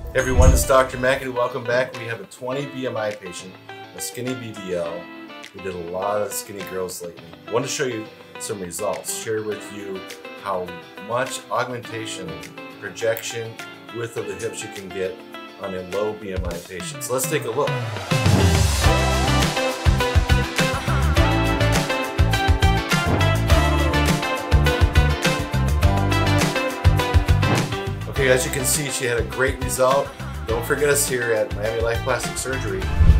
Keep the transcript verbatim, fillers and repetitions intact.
Hey everyone, it's Doctor McAdoo. Welcome back. We have a twenty B M I patient, a skinny B B L. We did a lot of skinny girls lately. I want to show you some results, share with you how much augmentation, projection, width of the hips you can get on a low B M I patient. So let's take a look. Okay, as you can see, she had a great result. Don't forget us here at MiamiLife Plastic Surgery.